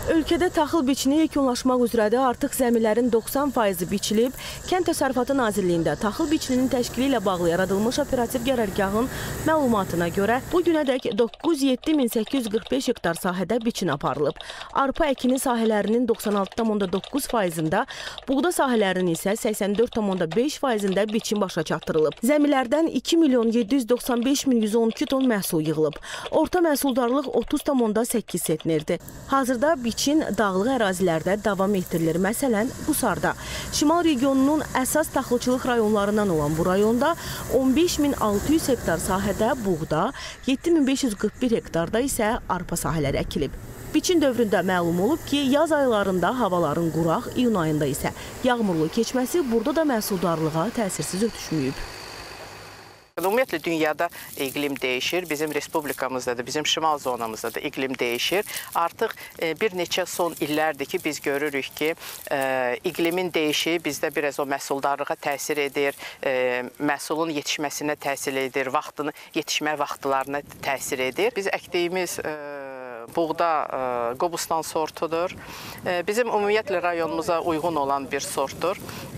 Ölkədə taxıl biçini yekunlaşmaq üzrədir. Artıq zəmilərin 90%-i biçilib. Kənd Təsərrüfatı Nazirliyində taxıl biçininin təşkili ilə bağlı yaradılmış operativ qərargahın məlumatına görə bu günədək 97845 hektar sahədə biçin aparılıb. Arpa əkini sahələrinin 96,9%-ında, buğda sahələrinin isə 84,5%-ında biçin başa çatdırılıb. Zəmilərdən 2.795.112 ton məhsul yığılıb. Orta məhsuldarlıq 30,8 sentnerdir. Hazırda biçin dağlıq ərazilərdə davam etdirilir. Məsələn, Qusarda. Şimal regionunun əsas taxılçılıq rayonlarından olan bu rayonda 15.600 hektar sahədə buğda, 7.541 hektarda isə arpa sahələri əkilib. Biçin dövründə məlum olub ki, yaz aylarında havaların quraq, iyun ayında isə yağmurlu keçməsi burada da məhsuldarlığa təsirsiz ötüşməyib. Ümumiyyətlə, dünyada iqlim dəyişir. Bizim respublikamızda da, bizim şimal zonamızda da iqlim dəyişir. Artıq bir neçə son illərdir ki, biz görürük ki, iqlimin dəyişi bizdə biraz o məhsuldarlığa təsir edir, məhsulun yetişməsinə təsir edir, yetişmə vaxtlarına təsir edir. Biz əkdiyimiz buğda Qobustan sortudur. Bizim ümumiyyətlə rayonumuza uyğun olan bir sortdur.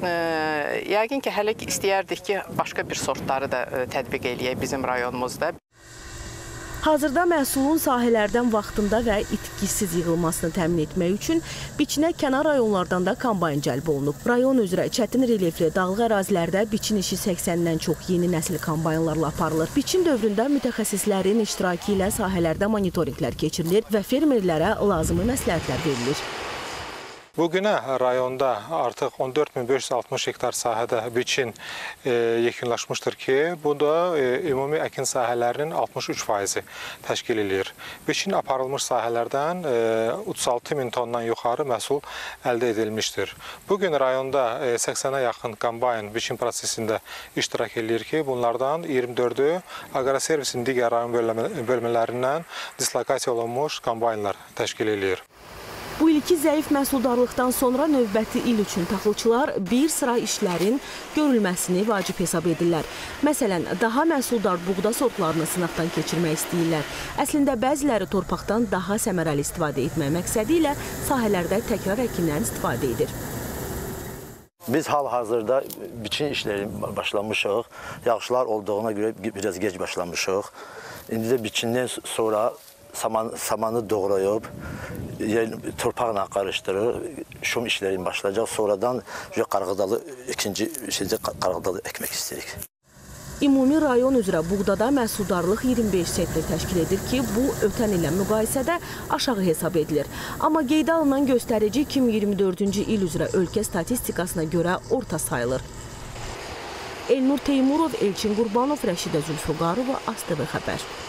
Yəqin ki, hələ istəyərdik ki, başqa bir sortları da tətbiq eləyək bizim rayonumuzda. Hazırda məhsulun sahələrdən vaxtında və itkisiz yığılmasını təmin etmək üçün biçinə kənar rayonlardan da kombayn cəlb olunub. Rayon üzrə çətin relyefli dağlıq ərazilərdə biçin işi 80-dən çox yeni nəsil kombaynlarla aparılır. Biçin dövründə mütəxəssislərin iştirakı ilə sahələrdə monitorinqlər keçirilir və fermerlərə lazımi məsləhətlər verilir. Bugünə rayonda artıq 14.560 hektar sahədə biçin yekunlaşmışdır ki, bu da ümumi əkin sahələrinin 63%-i təşkil edir. Biçin aparılmış sahələrdən 36.000 tondan yuxarı məhsul əldə edilmişdir. Bugün rayonda 80-ə yaxın kombayn biçin prosesində iştirak edir ki, bunlardan 24-ü aqroservisin digər rayon bölmələrindən dislokasiya olunmuş kombaynlar təşkil edir. Bu ilki zəif məhsuldarlıqdan sonra növbəti il üçün taxılçılar bir sıra işlərin görülməsini vacib hesab edirlər. Məsələn, daha məhsuldar buğda sortlarını sınaqdan keçirmək istəyirlər. Əslində, bəziləri torpaqdan daha səmərəli istifadə etmək məqsədi ilə sahələrdə təkrar əkindən istifadə edir. Biz hal-hazırda biçin işləri başlamışıq. Yağışlar olduğuna görə biraz gec başlamışıq. İndi də biçindən sonra samanı doğrayıb, torpaqla qarışdırır, şum işləri başlayacaq. Sonradan ikinci qarğıdalı əkmək istəyirik. Ümumi rayon üzrə buğdada məhsuldarlıq 25 sentner təşkil edir ki, bu ötən ilə müqayisədə aşağı hesab edilir. Amma qeydə alınan göstərici 2024-cü il üzrə ölkə statistikasına görə orta sayılır. Elnur Teymurov, Elçin Qurbanov, Rəşidə Zülfüqarova, ASTV Xəbər.